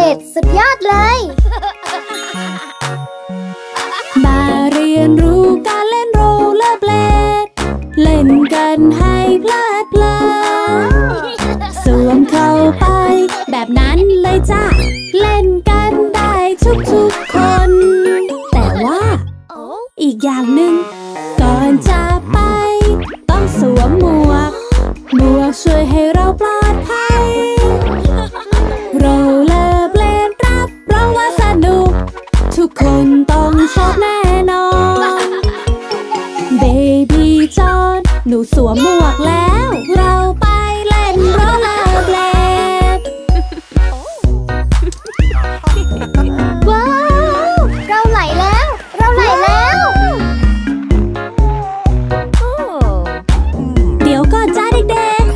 ดสุดยอดเลยมาเรียนรู้การเล่นโรลเลอร์เบลดเล่นกันให้เพลิดเพลินสวมเข้าไปแบบนั้นเลยจ้ะเล่นกันได้ทุกๆคนแต่ว่าอีกอย่างหนึ่งก่อนจะไปต้องสวมหมวกช่วยให้เราปลอดภัยโรลเลอร์เบลดรับรองว่าสนุกทุกคนต้องชอบแน่นอนเบบี้จอนหนูสวมหมวกแล้วเราไปเล่นโรลเลอร์เบลดว้าวเราไหลแล้วเดี๋ยวก่อนจ้าเด็ก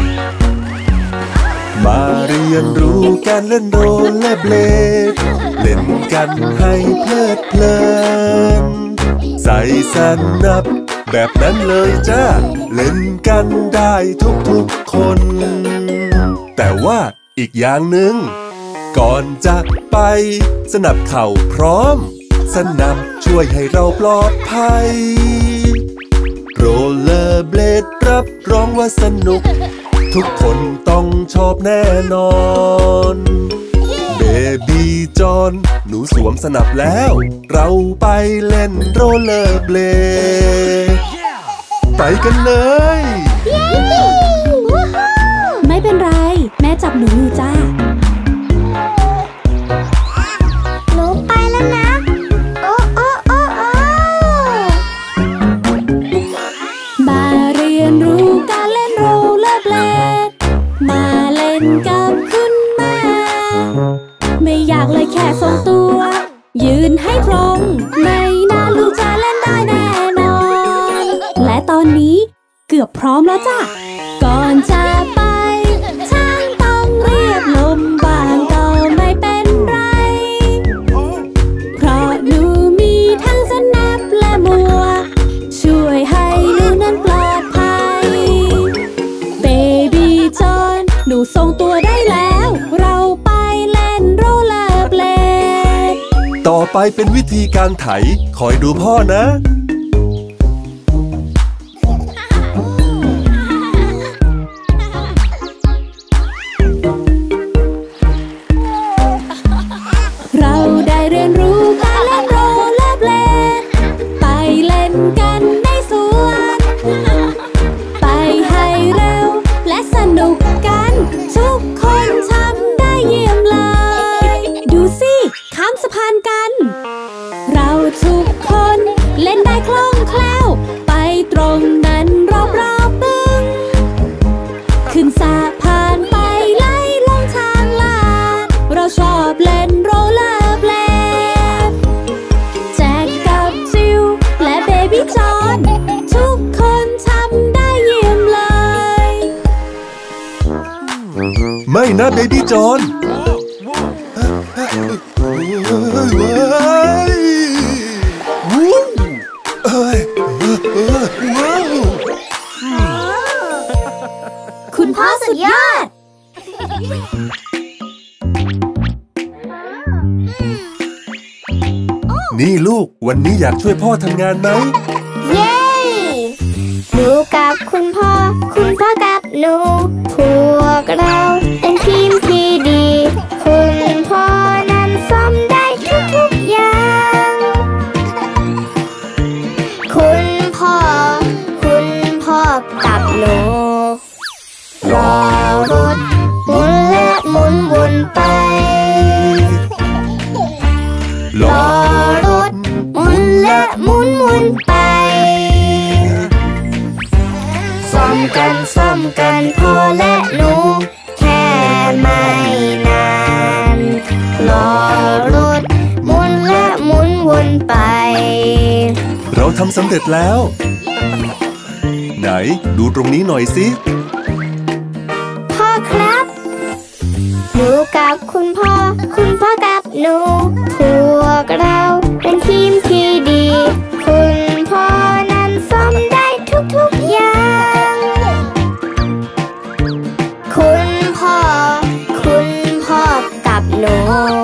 ๆมาเรียนรู้การเล่นโรลเลอร์เบลดเล่นกันให้เพลิดเพลินใส่สนับแบบนั้นเลยจ้าเล่นกันได้ทุกๆคนแต่ว่าอีกอย่างหนึ่งก่อนจะไปสนับเข่าพร้อมสนับช่วยให้เราปลอดภัยโรลเลอร์เบลดรับรองว่าสนุกทุกคนต้องชอบแน่นอนเบบี้จอนหนูสวมสนับแล้วเราไปเล่นโรลเลอร์เบลดไปกันเลยไม่เป็นไรแม่จับหนูอยู่จ้าหนูไปแล้วนะโอ้มาเรียนรู้การเล่นโรลเลอร์เบลดมาเล่นกับคุณแม่ไม่อยากเลยแค่ทรงตัวยืนให้ตรงไม่น่าลูกจะเล่นได้แน่นอนและตอนนี้เกือบพร้อมแล้วจ้ะก่อนจะไปช่างต้องเรียบลมบางก็ไม่เป็นไรเพราะหนูมีทั้งสนับและหมวกช่วยให้หนูนั้นปลอดภัยเบบี้จอนหนูทรงตัวได้แล้วเราไปเล่นโรลเลอร์เบลดต่อไปเป็นวิธีการไถคอยดูพ่อนะเราได้เรียนรู้การเล่นโรลเลอร์เบลดไปเล่นกันในสวนไปให้เร็วและสนุกกันทุกคนทำได้เยี่ยมเลยดูสิข้ามสะพานกันเราทุกคนเล่นได้คล่องแคล่วไปตรงนั้นรอบๆบึงขึ้นสะพานไปไล่ลงทางลาดเราชอบเล่นโรลเลอร์เบลดแจ็คกับจิวและเบบี้จอนทุกคนทำได้เยี่ยมเลยไม่นะเบบี้จอนคุณพ่อสุดยอดนี่ลูกวันนี้อยากช่วยพ่อทำงานไหมเย้หนูกับคุณพ่อกับหนูพวกเราเป็นทีมที่ดีคุณพ่อนั้นซ่อมได้ทุกอย่างคุณพ่อกับหนูรอรถหมุนและหมุนวนไปรอรถหมุนและหมุนไปซ่อมกันพ่อและหนูแค่ไม่นานรอรถหมุนและหมุนวนไปเราทำสำเร็จแล้วไหนดูตรงนี้หน่อยสิพ่อครับหนูกับคุณพ่อกับหนูพวกเราเป็นทีมที่ดีคุณพ่อนั้นซ่อมได้ทุกอย่างคุณพ่อกับหนู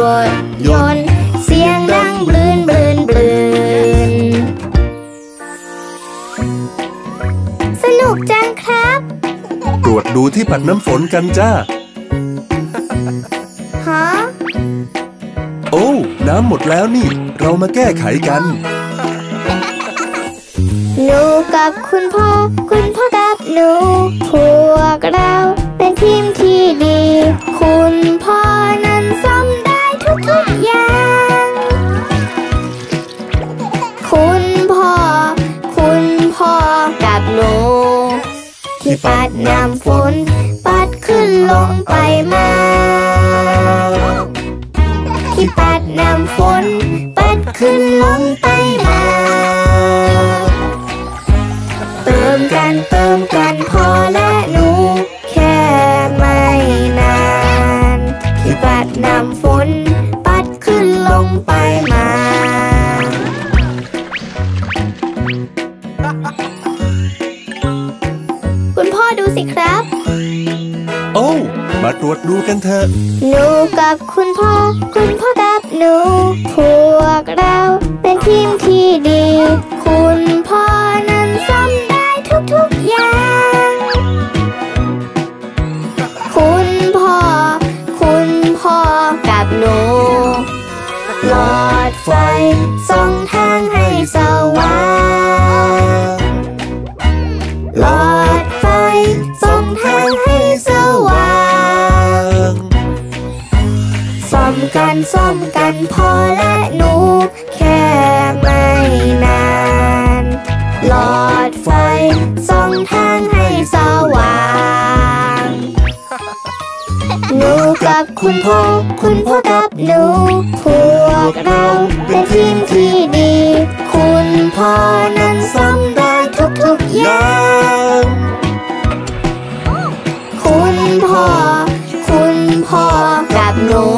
รถยนต์เสียงดังบลื่นบลื่นบลื่นสนุกจังครับตรวจดูที่ปัดน้ำฝนกันจ้าฮะโอ้น้ำหมดแล้วนี่เรามาแก้ไขกันหนูกับคุณพ่อกับหนูพวกเราเป็นทีมที่ดีคุณพ่อนั้นซ่อมได้ทุกอย่างคุณพ่อกับหนูที่ปัดน้ำฝนปัดขึ้นลงไปมาที่ปัดน้ำฝนปัดขึ้นลงไปมาเติมกันพ่อและหนูแค่ไม่นานที่ปัดน้ำฝนปัดขึ้นลงไปมาคุณพ่อดูสิครับโอ้มาตรวจดูกันเถอะหนูกับคุณพ่อกับหนูพวกเราเป็นทีมที่ดีคุณพ่อนั้นซ่อมได้ทุกอย่างคุณพ่อกับหนูหลอดไฟส่องทางให้สว่างหลอดไฟส่องทางให้สว่างซ่อมกันพ่อและหนูแค่ไม่นานหลอดไฟส่องทางให้สว่างหนูกับคุณพ่อกับหนูพวกเราเป็นทีมที่ดีคุณพ่อนั้นซ่อมได้ทุกอย่างคุณพ่อกับหนู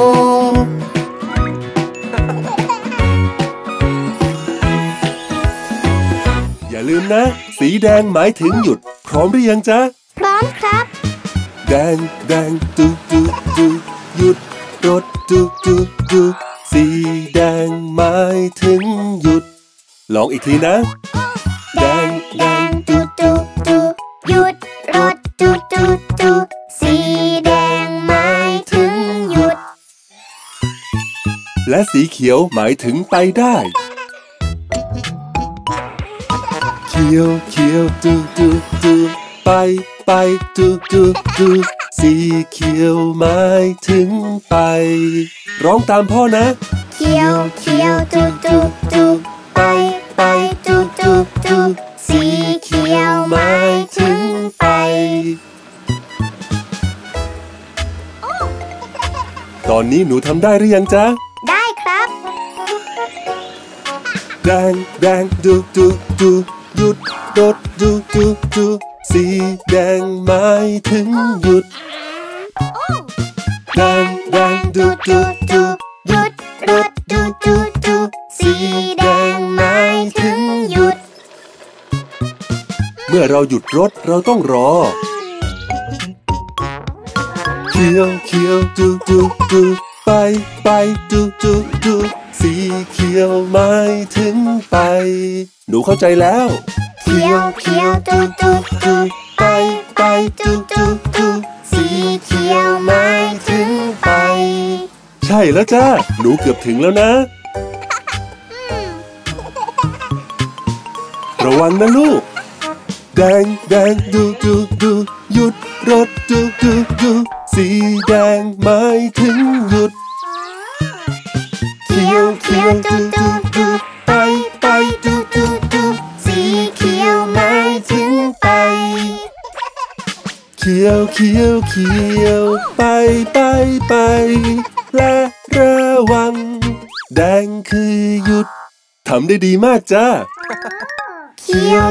อย่าลืมนะสีแดงหมายถึงหยุดพร้อมหรือยังจ๊ะพร้อมครับแดงตุหยุดรถตุสีแดงหมายถึงหยุดลองอีกทีนะแดงตุหยุดรถตุสีแดงหมายถึงหยุดและสีเขียวหมายถึงไปได้เขียวตุไปตุสีเขียวหมายถึงไปร้องตามพ่อนะเขียวตุไปตุสีเขียวหมายถึงไปตอนนี้หนูทำได้หรือยังจ๊ะได้ครับแดงตุหยุดรถตุสีแดงหมายถึงหยุดแดงตุหยุดรถตุสีแดงหมายถึงหยุดเมื่อเราหยุดรถเราต้องรอเขียวตุไปตุสีเขียวหมายถึงไปหนูเข้าใจแล้วเขียวตุไปตุสีเขียวหมายถึงไปใช่แล้วจ้าหนูเกือบถึงแล้วนะระวังนะลูกแดงตุหยุดรถตุสีแดงหมายถึงหยุดเขียวตุไปตุสีเขียวหมายถึงไปเขียวไปและระวังแดงคือหยุดทำได้ดีมากจ้าเขียว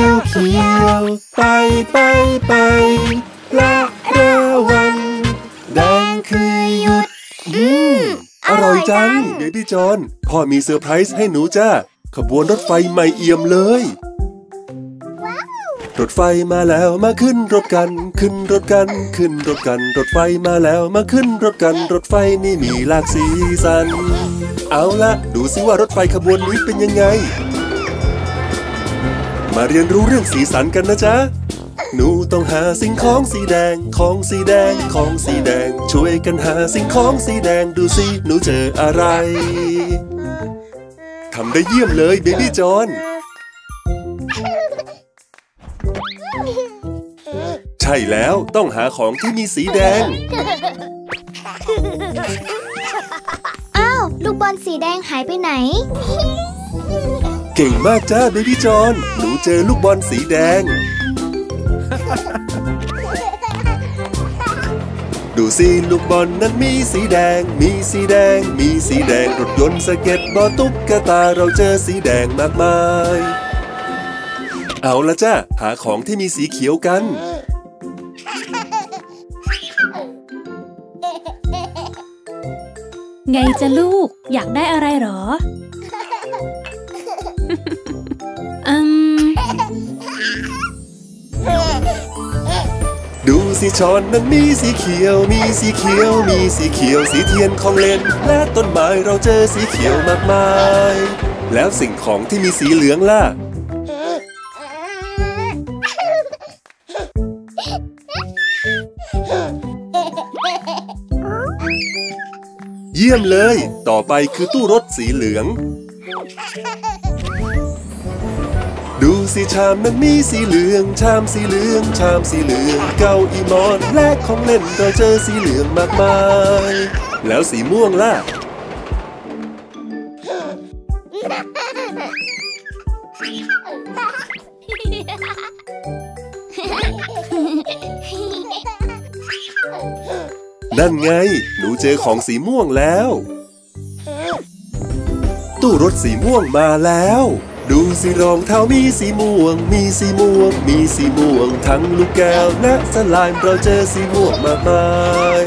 ไปและระวังแดงคือหยุดอร่อยจังเบบี้จอนพ่อมีเซอร์ไพรส์ให้หนูจ้าขบวนรถไฟใหม่เอี่ยมเลยรถไฟมาแล้วมาขึ้นรถกันขึ้นรถกันขึ้นรถกันรถไฟมาแล้วมาขึ้นรถกันรถไฟนี่มีหลากสีสันเอาละดูสิว่ารถไฟขบวนนี้เป็นยังไงมาเรียนรู้เรื่องสีสันกันนะจ๊ะหนูต้องหาสิ่งของสีแดงของสีแดงของสีแดงช่วยกันหาสิ่งของสีแดงดูสิหนูเจออะไรทำได้เยี่ยมเลยเบบี้จอห์นใช่แล้วต้องหาของที่มีสีแดงอ้าวลูกบอลสีแดงหายไปไหนเก่งมากจ้าเบบี้จอห์นหนูเจอลูกบอลสีแดงดูสิลูกบอลนั้นมีสีแดงมีสีแดงมีสีแดงรถยนต์สเก็ตบอร์ดตุ๊กตาเราเจอสีแดงมากมายเอาละจ้าหาของที่มีสีเขียวกันไงจะลูกอยากได้อะไรหรอดูสิช้อนนั้นมีสีเขียวมีสีเขียวมีสีเขียวสีเทียนของเล่นและต้นไม้เราเจอสีเขียวมากมายแล้วสิ่งของที่มีสีเหลืองล่ะเยี่ยมเลยต่อไปคือตู้รถสีเหลืองดูสิชามนั้นมีสีเหลืองชามสีเหลืองชามสีเหลืองเก้าอี้หมอนและของเล่นเราเจอสีเหลืองมากมายแล้วสีม่วงล่ะนั่นไงหนูเจอของสีม่วงแล้วตู้รถสีม่วงมาแล้วดูสิรองเท้ามีสีม่วงมีสีม่วงมีสีม่วงทั้งลูกแก้วและสไลม์เราเจอสีม่วงมากมาย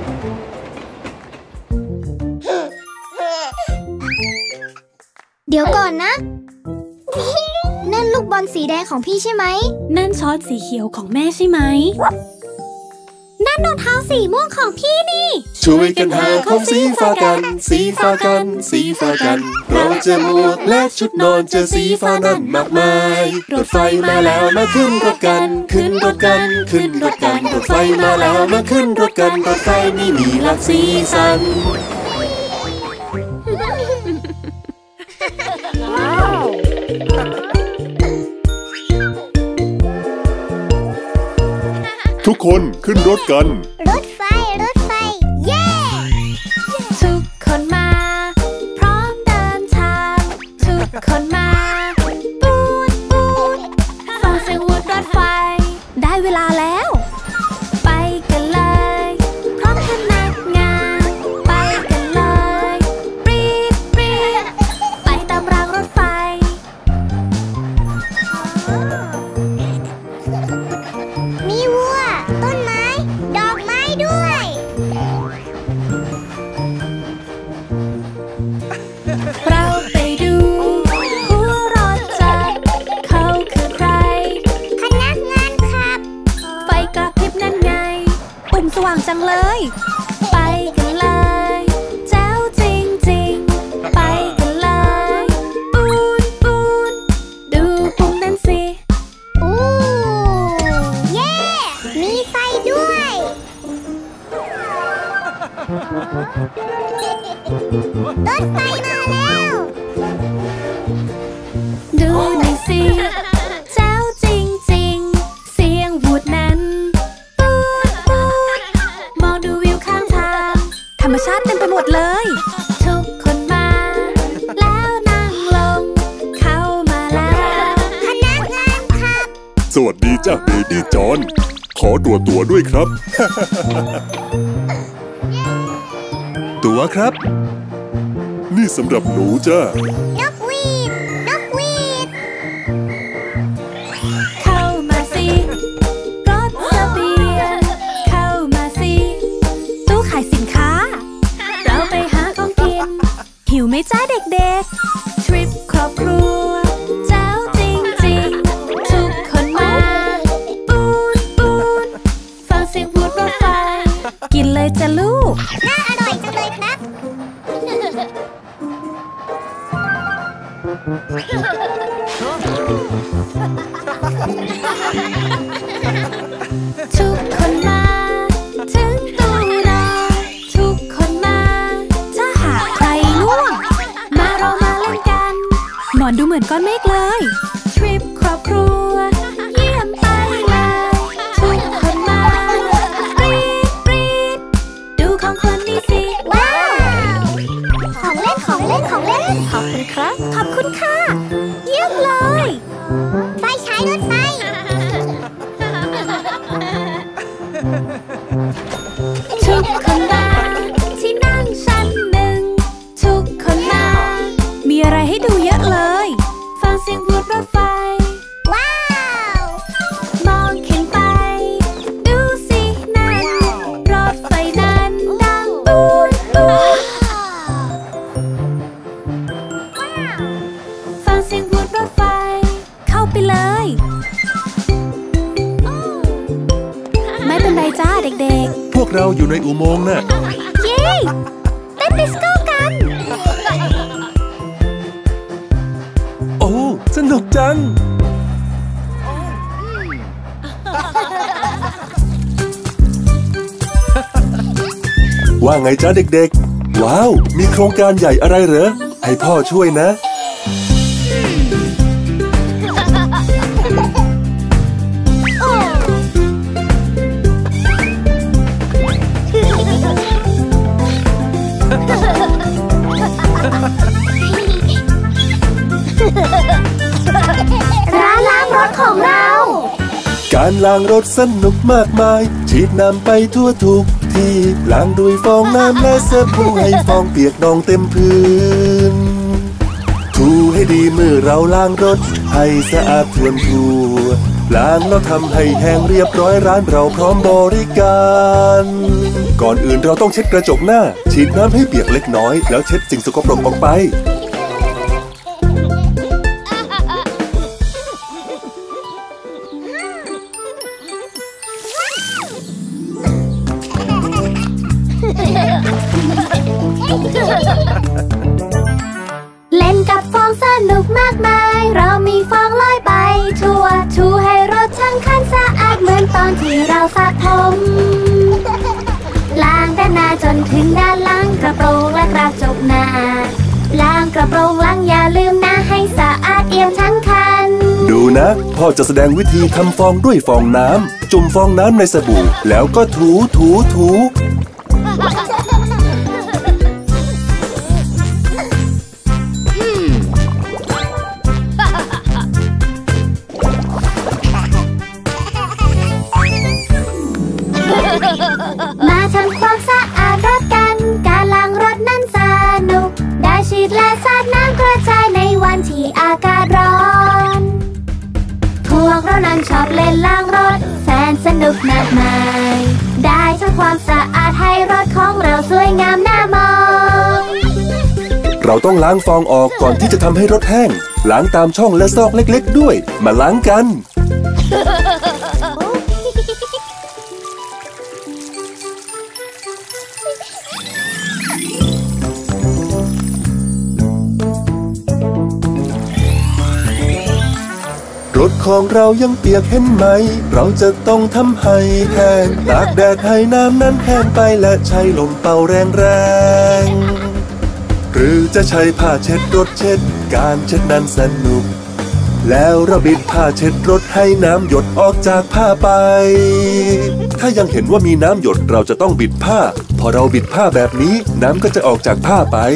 เดี๋ยวก่อนนะนั่นลูกบอลสีแดงของพี่ใช่ไหมนั่นช้อนสีเขียวของแม่ใช่ไหมนั่นรองเท้าสีม่วงของพี่นี่ช่วยกันหาของสีฟ้ากันสีฟ้ากันสีฟ้ากันเราเจอหมวกและชุดนอนเจอสีฟ้านั้นมากมายรถไฟมาแล้วมาขึ้นรถกันขึ้นรถกันขึ้นรถกันรถไฟมาแล้วมาขึ้นรถกันรถไฟนี่มีหลากสีสันทุกคนขึ้นรถกันรถไฟรถไฟเย้ทุกคนมาพร้อมเดินทางทุกคนมาปูดปูดฟังเสียงวูดรถไฟได้เวลาแล้วไปกันเลยพร้อมพนักงานไปกันเลยปรี๊ดปรี๊ดไปตามรางรถไฟมีวัวต้นไม้ดอกไม้ด้วยเราไปดูหัวรถจักรเขาคือใครพนักงานขับไฟกระพริบนั่นไงปุ่มสว่างจังเลยไปกันเลยเจ้าจริงจริงไปกันเลยปูนปูนดูปุ่มนั่นสิโอ้เย้มีไฟด้วยรถไฟมาแล้วดูหน่อยสิเจ้าจริงจริงเสียงวูดนั้นปูดปูดมองดูวิวข้างทางธรรมชาติเต็มไปหมดเลยทุกคนมาแล้วนั่งลงเข้ามาแล้วพนักงานขับสวัสดีจ้าเบบี้จอห์นขอตั๋วด้วยครับ ตั๋วครับนี่สำหรับหนูจ้านกหวีดนกหวีดเข้ามาสิรถเสบียงเข้ามาสิตู้ขายสินค้าเราไปหาของกินหิวไหมจ้าเด็กๆทริปครอบครัวเจ้าจริงๆทุกคนมาทุกคนมาถึงตู้รอทุกคนมาถ้าหากใครง่วงมาเรามาเล่นกันหมอนดูเหมือนก้อนเมฆเลยทริปครอบครัวเยี่ยมไปเลยทุกคนมาปรีดดูของคนนี้สิว้าวของเล่นของเล่นของเล่นขอบคุณครับขอบคุณค่ะเยี่ยมเลยไฟฉายรถไฟทุกคนมาที่นั่งชั้นหนึ่งทุกคนมามีอะไรให้ดูเยอะเลยฟังเสียงวูดรถไฟว้าวมองขึ้นไปดูสินั่นรถไฟนั้นดังปูดปูดฟังเสียงวูดรถไฟเข้าไปเลยไม่เป็นไรจ้าเด็กๆพวกเราอยู่ในอุโมงค์น่ะเย้เต้นดิสโก้กันโอ้สนุกจังว่าไงจ๊ะเด็กๆว้าวมีโครงการใหญ่อะไรเหรอให้พ่อช่วยนะร้านล้างรถของเราการล้างรถสนุกมากมายฉีดน้ำไปทั่วทุกที่ล้างด้วยฟองน้ำและสบู่ให้ฟองเปียกนองเต็มพื้นถูให้ดีเมื่อเราล้างรถให้สะอาดทั่วล้างแล้วทำให้แห้งเรียบร้อยร้านเราพร้อมบริการก่อนอื่นเราต้องเช็ดกระจกหน้าฉีดน้ำให้เปียกเล็กน้อยแล้วเช็ดสิ่งสกปรกออกไปเล่นกับฟองสนุกมากมายเรามีฟองลอยไปทั่วถูให้รถทั้งคันสะอาดเหมือนตอนที่เราสระผมล้างด้านหน้าจนถึงด้านหลังกระโปรงและกระจกหน้าล้างกระโปรงหลังอย่าลืมนะให้สะอาดเอี่ยมทั้งคันดูนะพ่อจะแสดงวิธีทำฟองด้วยฟองน้ำจุ่มฟองน้ำในสบู่แล้วก็ถูมาทำความสะอาดรถกันการล้างรถนั้นสนุกได้ฉีดและสาดน้ำกระจายในวันที่อากาศร้อนพวกเรานั้นชอบเล่นล้างรถแสนสนุกมากมายได้ทำความสะอาดให้รถของเราสวยงามน่ามองเราต้องล้างฟองออกก่อนที่จะทำให้รถแห้งล้างตามช่องและซอกเล็กๆด้วยมาล้างกันรถของเรายังเปียกเห็นไหมเราจะต้องทำให้แห้งตากแดดให้น้ำนั้นแห้งไปและใช้ลมเป่าแรงๆหรือจะใช้ผ้าเช็ดรถเช็ดการเช็ดนั้นสนุกแล้วเราบิดผ้าเช็ดรถให้น้ำหยดออกจากผ้าไปถ้ายังเห็นว่ามีน้ำหยดเราจะต้องบิดผ้าพอเราบิดผ้าแบบนี้น้ำก็จะออกจากผ้าไป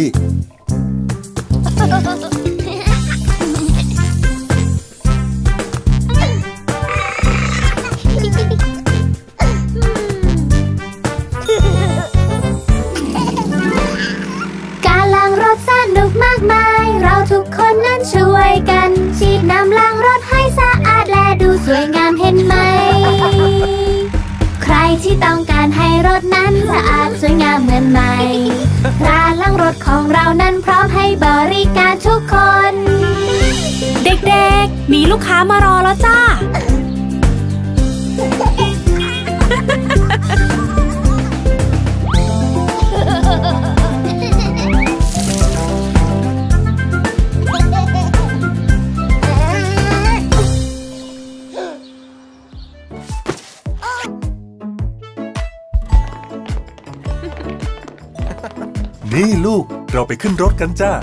เราทุกคนนั้นช่วยกันฉีดน้ำล้างรถให้สะอาดและดูสวยงามเห็นไหมใครที่ต้องการให้รถนั้นสะอาดสวยงามเหมือนใหม่ร้านล้างรถของเรานั้นพร้อมให้บริการทุกคนเด็กๆมีลูกค้ามารอแล้วจ้าลูกเราไปขึ้นรถกันจ้า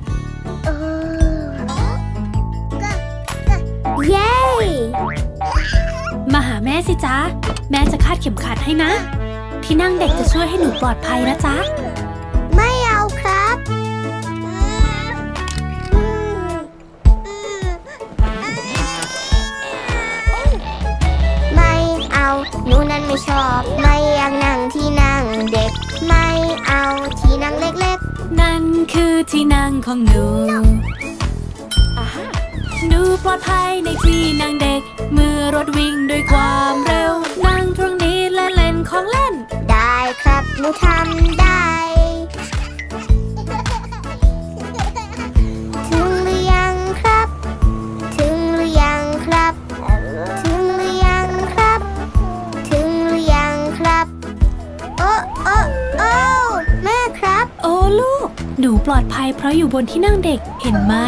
เย้มาหาแม่สิจ๊ะแม่จะคาดเข็มขัดให้นะที่นั่งเด็กจะช่วยให้หนูปลอดภัยนะจ๊ะไม่เอาครับไม่เอาหนูนั้นไม่ชอบไม่อยากนั่งที่นั่งเด็กไม่เอาที่นั่งเล็กๆนั่นคือที่นั่งของหนูหนูปลอดภัยในที่นั่งเด็กเมื่อรถวิ่งด้วยความเร็วนั่งตรงนี้และเล่นของเล่นได้ครับหนูทำได้ถึงหรือยังครับถึงหรือยังครับถึงหรือยังครับถึงหรือยังครับโอ้แม่ครับโอ้ลูกหนูปลอดภัยเพราะอยู่บนที่นั่งเด็กเห็นไหม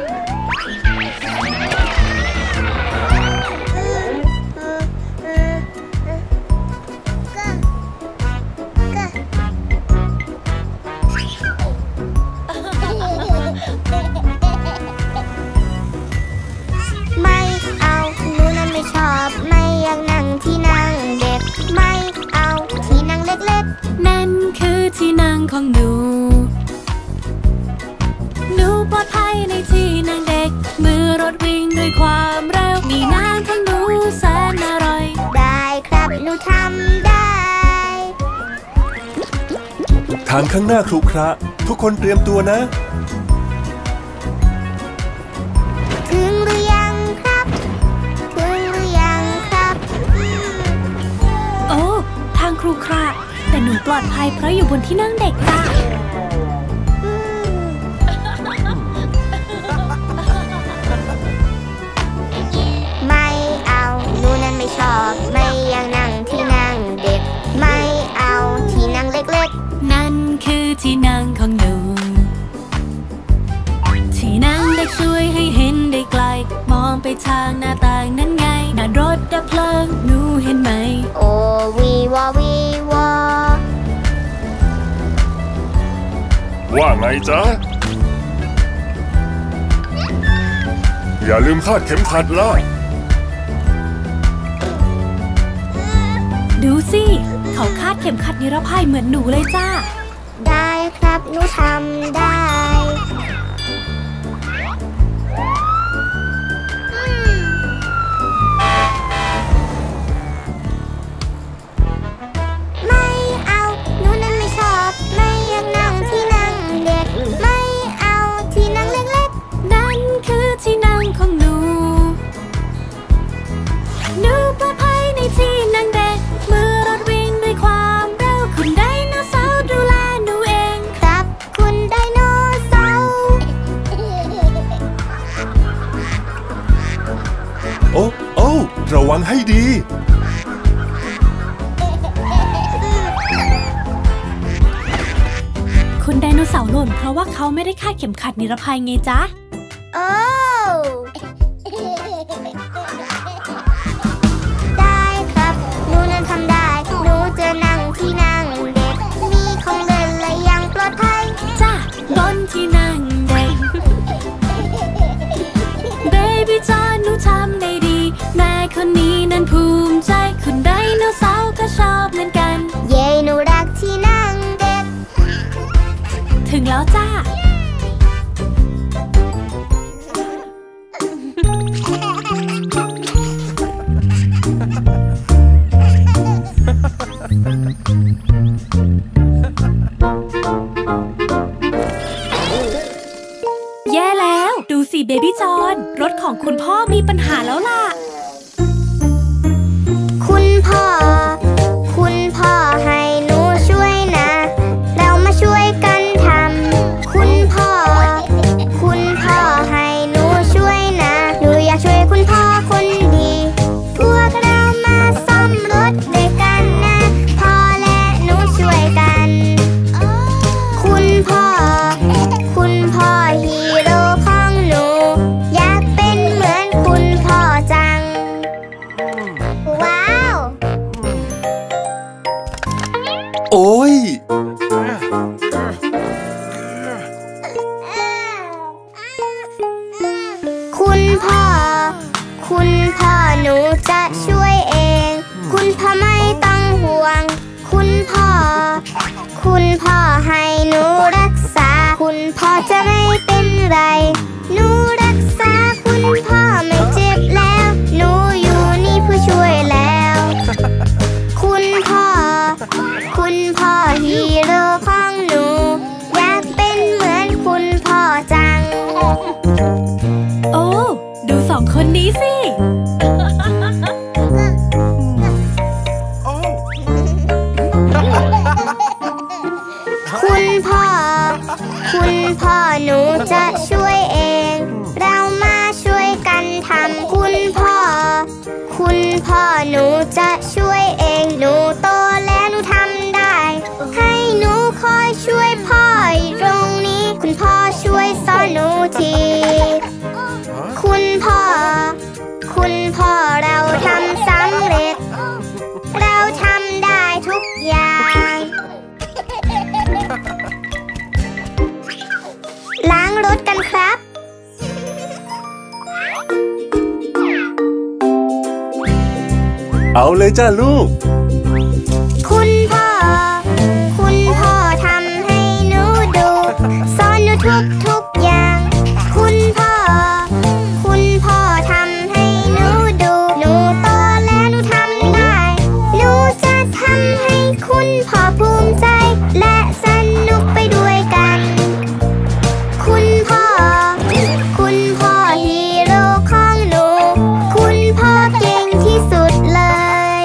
ไม่เอาหนูนั้นไม่ชอบไม่อยากนั่งที่นั่งเด็กไม่เอาที่นั่งเล็กๆนั่นคือที่นั่งของหนูหนูปลอดภัยในที่นั่งเด็กเมื่อรถวิ่งด้วยความเร็วมีน้ำของหนูแสนอร่อยได้ครับหนูทำได้ทางข้างหน้าครุขระทุกคนเตรียมตัวนะถึงหรือยังครับถึงหรือยังครับโอ้ทางครุขระแต่หนูปลอดภัยเพราะอยู่บนที่นั่งเด็กจ้ะไม่เอาหนูนั้นไม่ชอบไม่อยากนั่งที่นั่งเด็กไม่เอาที่นั่งเล็กๆนั่นคือที่นั่งของหนูที่นั่งเด็กช่วยให้เห็นได้ไกลมองไปทางหน้าต่างนั้นไงนั่นรถดับเพลิงหนูเห็นไหมโอ้วีวอวีวอว่าไงจ๊ะอย่าลืมคาดเข็มขัดล่ะดูสิเขาคาดเข็มขัดนิรภัยเหมือนหนูเลยจ้าได้ครับหนูทำได้ไม่เอาหนูนั้นไม่ชอบไม่อยากนั่งที่นั่งเด็กไม่เอาที่นั่งเล็กๆนั่นคือที่นั่งของหนูหนูปลอดภัยในที่นั่งเด็กเมื่อรถวิ่งด้วยความเร็วคุณไดโนเสาร์ดูแลหนูเองครับคุณไดโนเสาร์โอ้ระวังให้ดีคุณไดโนเสาร์หล่นเพราะว่าเขาไม่ได้คาดเข็มขัดนิรภัยไงจ๊ะโอ้ได้ครับหนูนั้นทำได้หนูจะนั่งที่นั่งเด็กมีของเล่นและยังปลอดภัยจ้ะบนที่นั่งเด็กเบบี้จอนหนูทำได้ดีแม่คนนี้นั้นภูมิใจคุณไดโนเสาร์ก็ชอบเหมือนกันเย้หนูรักที่นั่งเด็กถึงแล้วจ้าแย่แล้วดูสิเบบี้จอนรถของคุณพ่อมีปัญหาแล้วล่ะคุณพ่อให้หนูช่วยนะเรามาช่วยกันทำคุณพ่อให้หนูช่วยนะหนูอยากช่วยคุณพ่อคนดีพวกเรามาซ่อมรถด้วยกันนะพ่อและหนูช่วยกันคุณพ่อฮีโร่ของหนูอยากเป็นเหมือนคุณพ่อจังว้าวพ่อจะไม่เป็นไรหนูรักษาคุณพ่อไม่เจ็บแล้วหนูอยู่นี่เพื่อช่วยแล้วคุณพ่อฮีโร่ของหนูอยากเป็นเหมือนคุณพ่อจังโอ้ดูสองคนนี้สิคุณพ่อหนูจะช่วยเองเรามาช่วยกันทำคุณพ่อหนูจะช่วยเองหนูโตแล้วหนูทำได้ให้หนูคอยช่วยพ่อตรงนี้คุณพ่อช่วยสอนหนูทีคุณพ่อเราทำสำเร็จเราทำได้ทุกอย่างล้างรถกันครับเอาเลยจ้าลูกคุณพ่อทำให้หนูดูสอนหนูทุกอย่างคุณพ่อทำให้หนูดูหนูโตแล้วหนูทำได้หนูจะทำให้คุณพ่อภูมิใจและสนุกไปด้วยกันคุณพ่อฮีโร่ของหนูคุณพ่อเก่งที่สุดเลย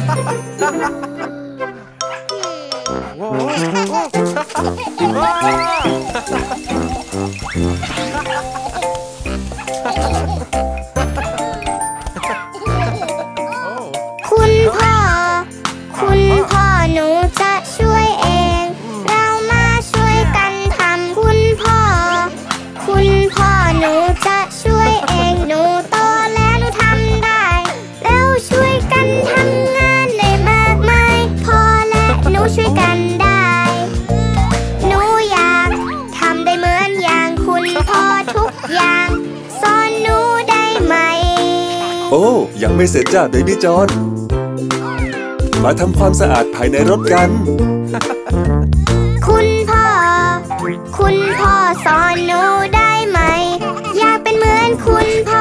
คุณพ่อหนูจะช่วยเองเรามาช่วยกันทำคุณพ่อหนูจะช่วยเองหนูโตแล้วหนูทำได้เราช่วยกันทำงานได้มากมายพ่อและหนูช่วยกันได้หนูอยากทำได้เหมือนอย่างคุณพ่อทุกอย่างสอนหนูได้ไหมโอ้ยังไม่เสร็จจ้าเบบี้จอห์นมาทำความสะอาดภายในรถกันคุณพ่อสอนหนูได้ไหมอยากเป็นเหมือนคุณพ่อ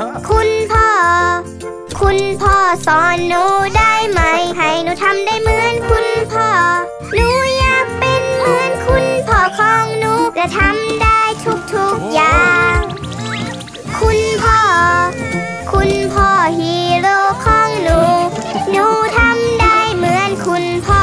สอนหนูได้ไหมให้หนูทำได้เหมือนคุณพ่อหนูอยากเป็นเหมือนคุณพ่อของหนูและทำได้ทุกอย่างคุณพ่อฮีโร่ของหนูทำได้เหมือนคุณพ่อ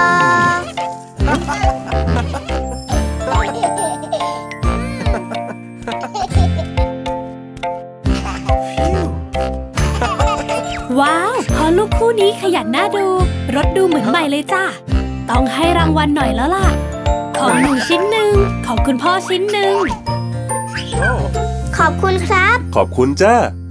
ว้าวพอลูกคู่นี้ขยันน่าดูรถดูเหมือนใหม่เลยจ้าต้องให้รางวัลหน่อยแล้วล่ะของหนูชิ้นหนึ่งของคุณพ่อชิ้นหนึ่งขอบคุณครับขอบคุณจ้า